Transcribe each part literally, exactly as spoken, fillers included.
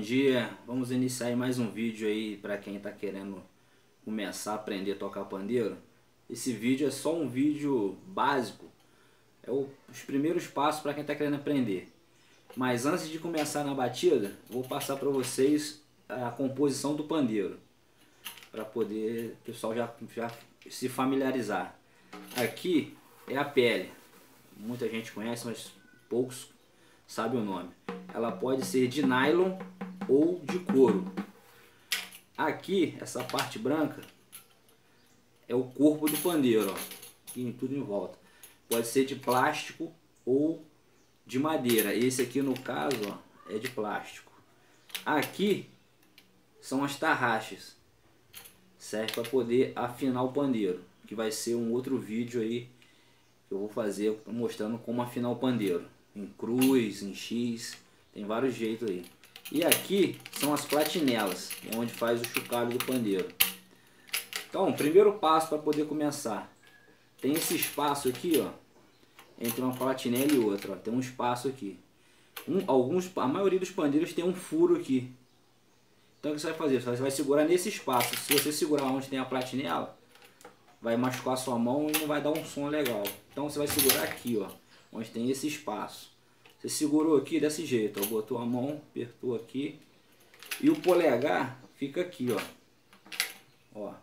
dia, vamos iniciar aí mais um vídeo aí para quem está querendo começar a aprender a tocar pandeiro. Esse vídeo é só um vídeo básico, é o, os primeiros passos para quem está querendo aprender. Mas antes de começar na batida, vou passar para vocês a composição do pandeiro, para poder o pessoal já, já se familiarizar. Aqui é a pele, muita gente conhece, mas poucos sabem o nome. Ela pode ser de nylon ou de couro. Aqui, essa parte branca é o corpo do pandeiro, ó, aqui, tudo em volta. Pode ser de plástico ou de madeira. Esse aqui, no caso, ó, é de plástico. Aqui são as tarraxas, serve para poder afinar o pandeiro, que vai ser um outro vídeo aí que eu vou fazer mostrando como afinar o pandeiro, em cruz, em X, tem vários jeitos aí. E aqui são as platinelas, onde faz o chocalho do pandeiro. Então, primeiro passo para poder começar, tem esse espaço aqui, ó, entre uma platinela e outra, ó, tem um espaço aqui. Um, alguns, a maioria dos pandeiros tem um furo aqui. Então o que você vai fazer? Você vai segurar nesse espaço. Se você segurar onde tem a platinela, vai machucar a sua mão e não vai dar um som legal. Então você vai segurar aqui, ó, onde tem esse espaço. Você segurou aqui desse jeito, ó, botou a mão, apertou aqui. E o polegar fica aqui, ó. Ó.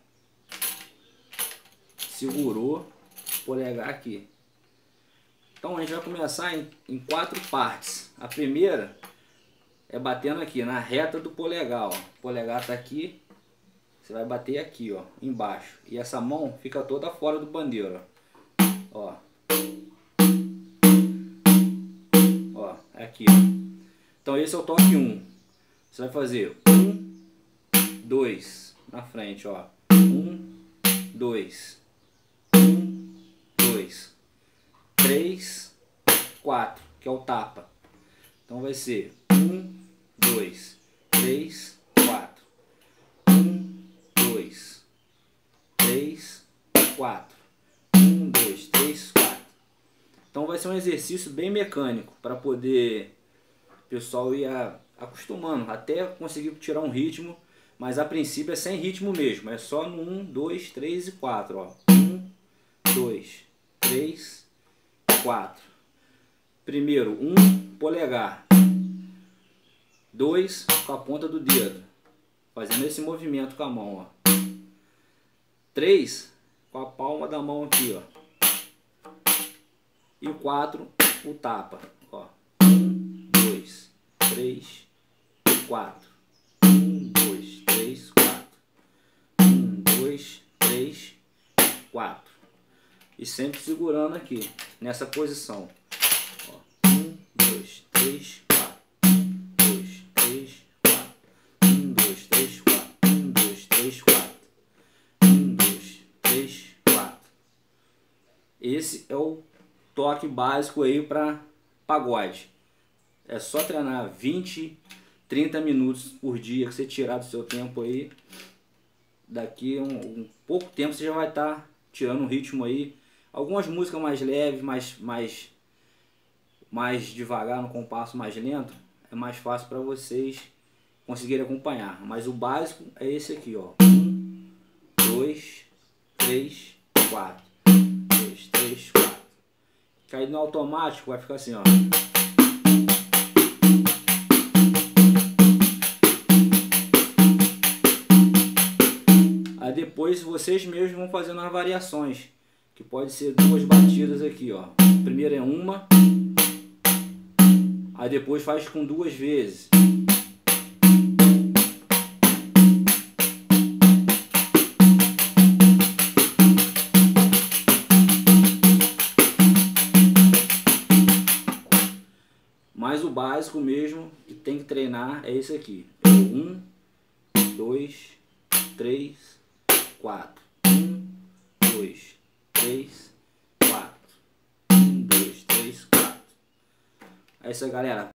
Segurou, polegar aqui. Então a gente vai começar em, em quatro partes. A primeira é batendo aqui na reta do polegar, ó. O polegar tá aqui, você vai bater aqui, ó, embaixo. E essa mão fica toda fora do pandeiro, ó. Ó. Ó, aqui, ó. Então esse é o toque um. Você vai fazer um, dois na frente, ó. Um, dois. Um, dois. Três, quatro, que é o tapa. Então vai ser um, dois, três, quatro. um, dois, três, quatro. um, dois, três, quatro. Então vai ser um exercício bem mecânico para poder o pessoal ir acostumando até conseguir tirar um ritmo, mas a princípio é sem ritmo mesmo, é só no um, dois, três e quatro, ó. um, dois, três, quatro. Primeiro, um polegar, dois com a ponta do dedo, fazendo esse movimento com a mão, ó. Três com a palma da mão aqui, ó. E o quatro, o tapa, ó. Um, dois, três, quatro. Um, dois, três, quatro. Um, dois, três, quatro. E sempre segurando aqui, nessa posição. Ó. Um, dois, três, quatro. Um, dois, três, quatro. Um, dois, três, quatro. Um, dois, três, quatro. Um, dois, três, quatro. Esse é o toque básico aí para pagode. É só treinar vinte, trinta minutos por dia que você tirar do seu tempo aí. Daqui um, um pouco tempo você já vai estar tá tirando um ritmo aí. Algumas músicas mais leves, mais, mais, mais devagar, no compasso mais lento, é mais fácil para vocês conseguirem acompanhar. Mas o básico é esse aqui, ó. Um, dois, três, quatro. Dois, três, quatro. Cair no automático vai ficar assim, ó. Aí depois vocês mesmos vão fazendo as variações, que pode ser duas batidas aqui, ó. Primeiro é uma, aí depois faz com duas vezes. Mas o básico mesmo que tem que treinar é esse aqui. É um, dois, três, quatro. Um, dois, três, quatro. Um, dois, três, quatro. É isso aí, galera.